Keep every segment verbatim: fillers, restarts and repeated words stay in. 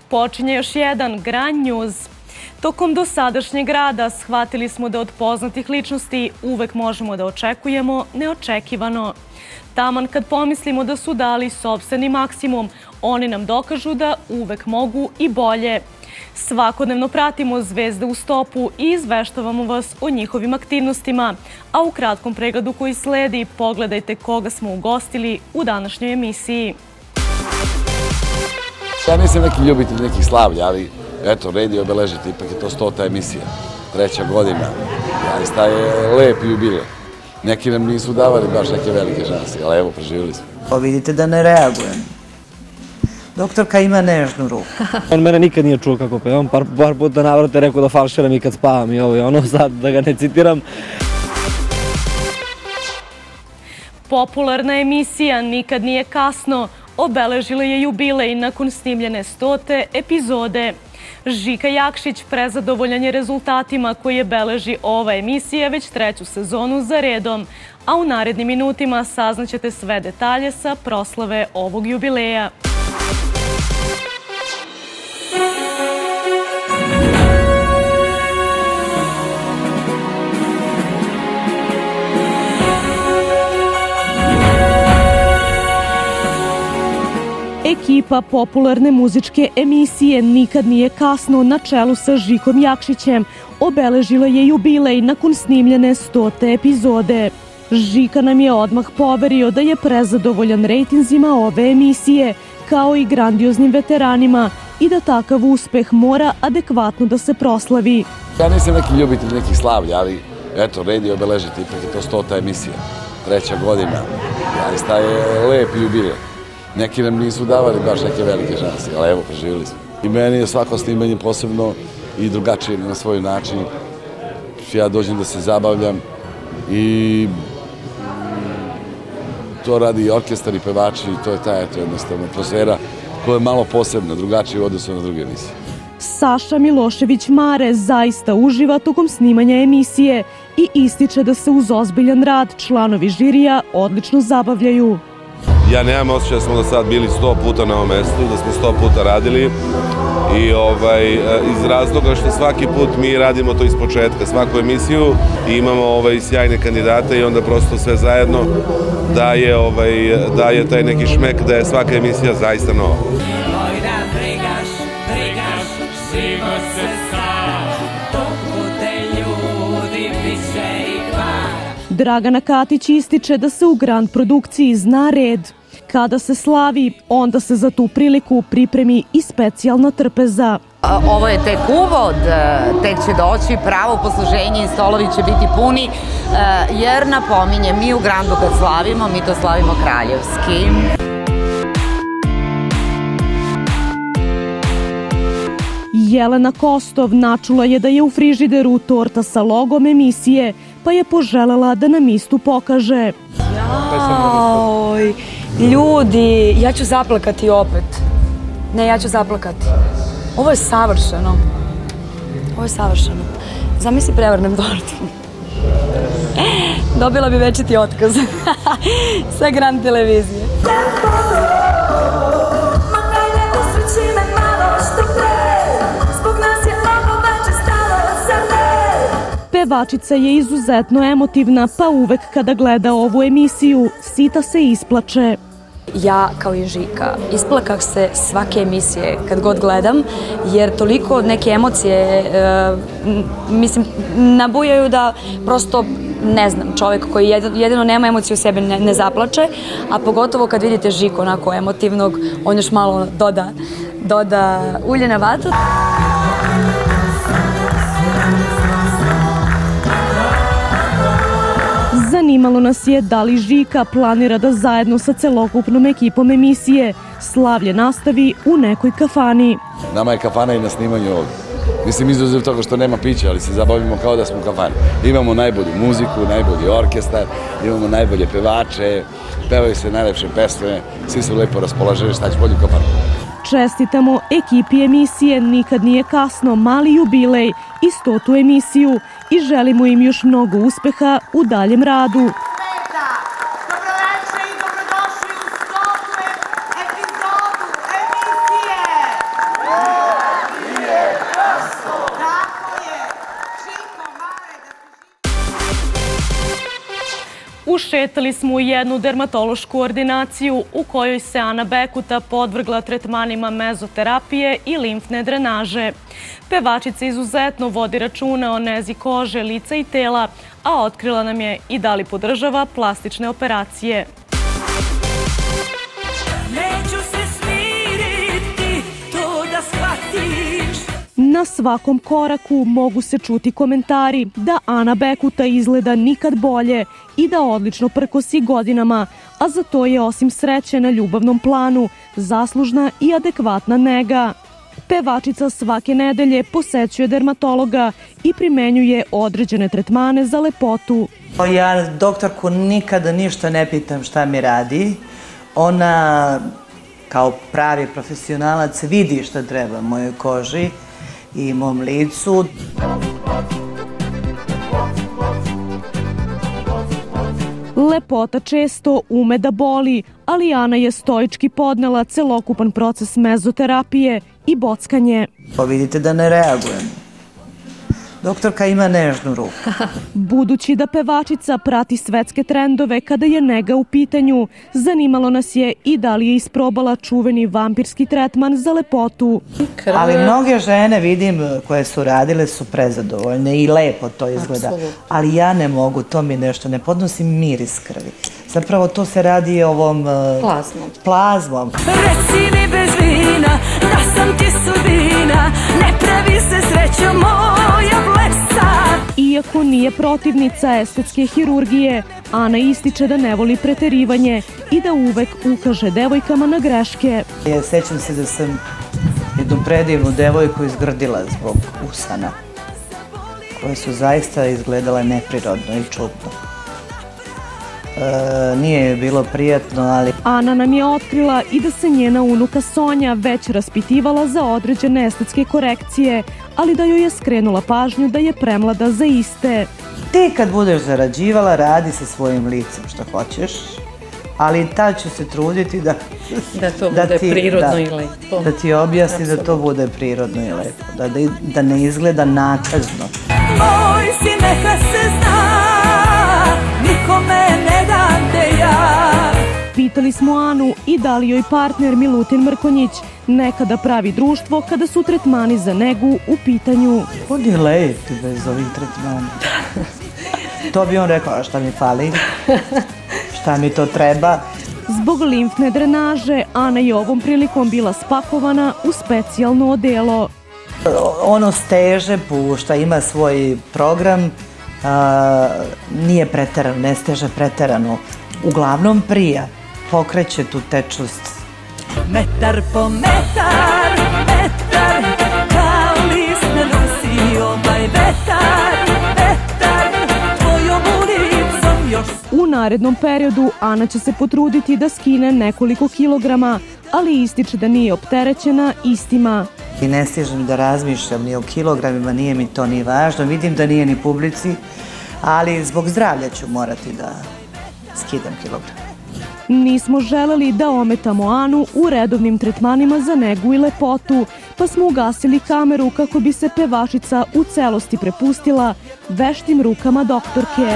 Počinje još jedan Grand News. Tokom dosadašnjeg rada shvatili smo da od poznatih ličnosti uvek možemo da očekujemo neočekivano. Taman kad pomislimo da su dali sopstveni maksimum, oni nam dokažu da uvek mogu i bolje. Svakodnevno pratimo zvezde u stopu i izveštavamo vas o njihovim aktivnostima. A u kratkom pregledu koji sledi, pogledajte koga smo ugostili u današnjoj emisiji. Ja nisam neki ljubitelj nekih slavlja, ali eto, red je obeležiti, ipak je to stota emisija, treća godina. Zaista je lep jubilej. Neki nam nisu davali baš neke velike šanse, ali evo, preživjeli smo. Pa vidite da ne reagujem. Doktorka ima nežnu ruku. On mene nikad nije čuo kako pevam, par, par puta navrate rekao da falširam i kad spavam i ovo i ono, sad da ga ne citiram. Popularna emisija Nikad nije kasno obeležila je jubilej nakon snimljene stote epizode. Žika Jakšić prezadovoljan je rezultatima koje beleži ova emisija već treću sezonu za redom, a u narednim minutima saznaćete sve detalje sa proslave ovog jubileja. Ekipa popularne muzičke emisije Nikad nije kasno na čelu sa Žikom Jakšićem obeležila je jubilej nakon snimljene stote epizode. Žika nam je odmah poverio da je prezadovoljan rejtinzima ove emisije, kao i grandioznim veteranima, i da takav uspeh mora adekvatno da se proslavi. Ja nisam neki ljubitelj nekih slavlja, ali eto, red je obeležiti, ipak je to stota emisija, treća godina. Zaista je lep jubilej. Neki nam nisu davali baš neke velike šanse, ali evo, preživjeli smo. I meni je svako snimanje posebno i drugačije na svoj način. Ja dođem da se zabavljam i to radi i orkestar i pevači i to je ta, eto, jednostavno atmosfera koja je malo posebna, drugačija u odnosu na druge emisije. Saša Milošević Mare zaista uživa tokom snimanja emisije i ističe da se uz ozbiljan rad članovi žirija odlično zabavljaju. Ja nemam osjećaj da smo do sad bili sto puta na ovom mestu, da smo sto puta radili i ovaj, iz razloga što svaki put mi radimo to iz početka, svaku emisiju i imamo ovaj, sjajne kandidate i onda prosto sve zajedno daje, ovaj, daje taj neki šmek da je svaka emisija zaista nova. Dragana Katić ističe da se u Grand produkciji zna red. Kada se slavi, onda se za tu priliku pripremi i specijalna trpeza. Ovo je tek uvod, tek će doći pravo posluženje i stolovi će biti puni, jer napominjem, mi u Grandu kad slavimo, mi to slavimo kraljevski. Jelena Kostov načula je da je u frižideru torta sa logom emisije, pa je poželela da nam istu pokaže. Jaoj, ljudi, ja ću zaplakati opet. Ne, ja ću zaplakati. Ovo je savršeno. Ovo je savršeno. Zamisli prevrnem tortu. Dobila bi večiti otkaz sa Grand televizije. Pevačica je izuzetno emotivna, pa uvek kada gleda ovu emisiju, sita se isplače. Ja, kao i Žika, isplakah se svake emisije kad god gledam, jer toliko neke emocije, mislim, nabujaju da prosto, ne znam, čovjek koji jedino nema emociju u sebi ne zaplače, a pogotovo kad vidite Žiku onako emotivnog, on još malo doda, doda ulje na vatru. Zanimalo nas je da li Žika planira da zajedno sa celokupnom ekipom emisije slavlje nastavi u nekoj kafani. Nama je kafana i na snimanju ovdje. Mislim, izuzev toga što nema pića, ali se zabavimo kao da smo u kafani. Imamo najbolju muziku, najbolji orkestar, imamo najbolje pevače, pevaju se najlepše pesme, svi su lepo raspoloženi, šta će bolju kafanu. Čestitamo ekipi emisije Nikad nije kasno mali jubilej i stotu emisiju i želimo im još mnogo uspeha u daljem radu. Dobroveče i dobrodošli u stotu epizodu emisije. Ušetali smo u jednu dermatološku ordinaciju u kojoj se Ana Bekuta podvrgla tretmanima mezoterapije i limfne drenaže. Pevačica izuzetno vodi računa o nezi kože, lica i tela, a otkrila nam je i da li podržava plastične operacije. Neću se smiriti, to da shvatiš. Na svakom koraku mogu se čuti komentari da Ana Bekuta izgleda nikad bolje i da odlično prkosi godinama, a za to je osim sreće na ljubavnom planu zaslužna i adekvatna nega. Pevačica svake nedelje posećuje dermatologa i primenjuje određene tretmane za lepotu. Ja doktorku nikada ništa ne pitam šta mi radi. Ona kao pravi profesionalac vidi šta treba mojoj koži i mom licu. Lepota često ume da boli, ali Ana je stoički podnela celokupan proces mezoterapije i bockanje. Pa vidite da ne reagujem. Doktorka ima nežnu ruku. Budući da pevačica prati svetske trendove kada je nega u pitanju, zanimalo nas je i da li je isprobala čuveni vampirski tretman za lepotu. Ali mnoge žene, vidim, koje su radile su prezadovoljne i lepo to izgleda. Ali ja ne mogu, to mi nešto ne podnosi miris krvi. Zapravo to se radi ovom plazmom. plazmom. Reci mi bez vina, da sam ti sudbina, ne pravi se sreća moja blesa. Iako nije protivnica estetske hirurgije, Ana ističe da ne voli preterivanje i da uvek ukaže devojkama na greške. Sećam se da sam jednu predivnu devojku izgrdila zbog usana, koje su zaista izgledale neprirodno i čudno. E, nije joj bilo prijatno, ali... Ana nam je otkrila i da se njena unuka Sonja već raspitivala za određene estetske korekcije, ali da joj je skrenula pažnju da je premlada za iste. Ti kad budeš zarađivala, radi sa svojim licem što hoćeš, ali tad ću se truditi da... Da to bude prirodno i lepo. Da ti objasni da to bude prirodno i lepo, da ne izgleda nakazno. Moj si neka se zna, nikome ne dam te ja. Pitali smo Anu i da li joj partner Milutin Mrkonjić nekada pravi društvo kada su tretmani za negu u pitanju. On je lep bez ovih tretmana. To bi on rekao, šta mi fali, šta mi to treba. Zbog limfne drenaže, Ana je ovom prilikom bila spakovana u specijalno odelo. Ono steže, pušta, ima svoj program, nije preterano, ne steže preterano. Uglavnom prija, pokreće tu tečnost. Metar po metar, metar, kao list ne nosi ovaj vetar, vetar, tvojom ulicom još... U narednom periodu Ana će se potruditi da skine nekoliko kilograma, ali ističe da nije opterećena istima. I ne stižem da razmišljam ni o kilogramima, nije mi to ni važno, vidim da nije ni publici, ali zbog zdravlja ću morati da skidam kilogram. Nismo želeli da ometamo Anu u redovnim tretmanima za negu i lepotu, pa smo ugasili kameru kako bi se pevačica u celosti prepustila veštim rukama doktorke.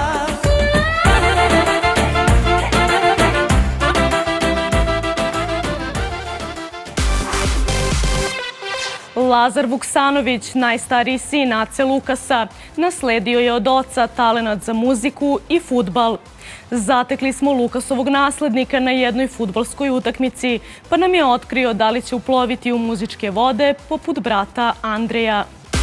Lazar Vuksanović, najstariji sin Ace Lukasa, nasledio je od oca talenat za muziku i fudbal. Zatekli smo Lukasovog naslednika na jednoj fudbalskoj utakmici, pa nam je otkrio da li će uploviti u muzičke vode poput brata Andreja.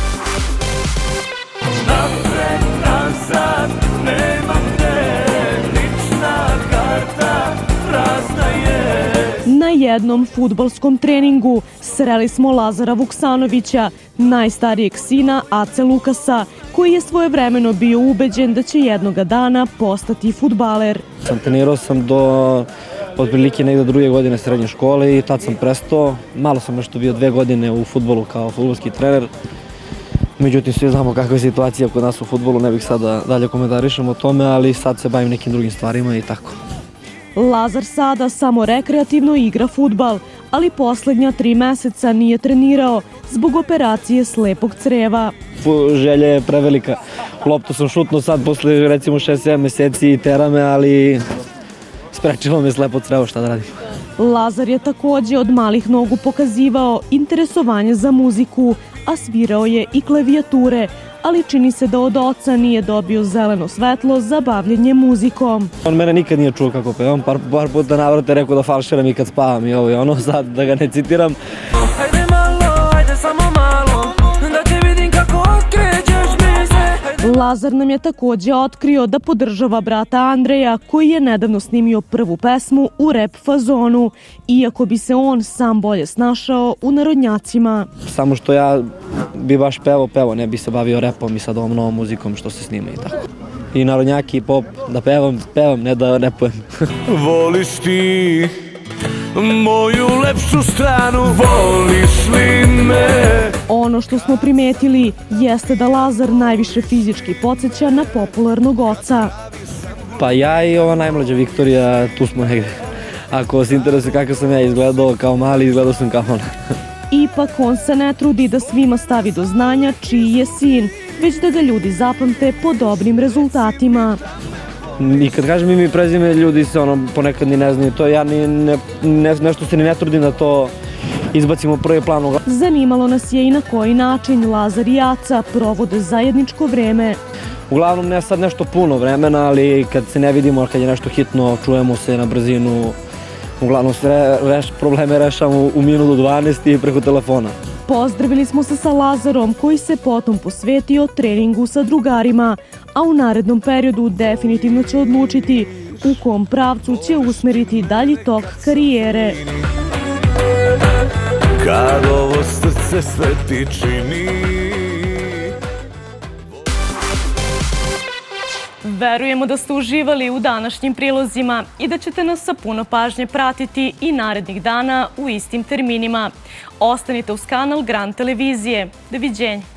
Napred, nazad, nemam gde, lična karta prazna je. Na jednom fudbalskom treningu sreli smo Lazara Vuksanovića, najstarijeg sina Ace Lukasa, koji je svojevremeno bio ubeđen da će jednoga dana postati fudbaler. Trenirao sam do otprilike negde druge godine srednje škole i tad sam prestao. Malo sam nešto bio dve godine u fudbalu kao fudbalski trener. Međutim, svi znamo kakva je situacija kod nas u fudbalu, ne bih sada dalje komentarišem o tome, ali sad se bavim nekim drugim stvarima i tako. Lazar sada samo rekreativno igra fudbal, ali poslednja tri meseca nije trenirao zbog operacije slepog creva. Želja je prevelika. Loptu sam šutno sad posle recimo šest sedam meseci i terame, ali sprečilo me slepo crevo, šta da radim. Lazar je takođe od malih nogu pokazivao interesovanje za muziku, a svirao je i klavijature, ali čini se da od oca nije dobio zeleno svetlo za bavljenje muzikom. On mene nikad nije čuo kako pevam, par, par puta navrate rekao da falširam i kad spavam i ovo i ono, sad da ga ne citiram. Ajde malo, ajde samo malo, da te vidim kako okrećeš mi se. Lazar nam je takođe otkrio da podržava brata Andreja, koji je nedavno snimio prvu pesmu u rap fazonu, iako bi se on sam bolje snašao u narodnjacima. Samo što ja bi baš pevao, pevao, ne bi se bavio repom i sad ovom novom muzikom što se snima i tako. I narodnjaki i pop, da pevam, pevam, ne da repujem. Voliš ti moju lepšu stranu, voliš li me? Ono što smo primetili jeste da Lazar najviše fizički podsjeća na popularnog oca. Pa ja i ova najmlađa Viktorija, tu smo negde. Ako vas interesuje kako sam ja izgledao kao mali, izgledao sam kao ona. Ipak on se ne trudi da svima stavi do znanja čiji je sin, već da ga ljudi zapamte po dobrim rezultatima. I kad kažem ime i prezime, ljudi se ono ponekad ni ne znaju to, ja ni ne, ne, nešto se ni ne trudim da to izbacimo u prvi plan. Zanimalo nas je i na koji način Lazar i Aca provode zajedničko vreme. Uglavnom ne sad nešto puno vremena, ali kad se ne vidimo, kad je nešto hitno, čujemo se na brzinu. Uglavnom sve reš, probleme rešamo u minutu dvanaest i preko telefona. Pozdravili smo se sa Lazarom, koji se potom posvetio treningu sa drugarima, a u narednom periodu definitivno će odlučiti u kom pravcu će usmeriti dalji tok karijere. Kad ovo srce sve ti čini. Verujemo da ste uživali u današnjim prilozima i da ćete nas sa puno pažnje pratiti i narednih dana u istim terminima. Ostanite uz kanal Grand televizije. Doviđenja.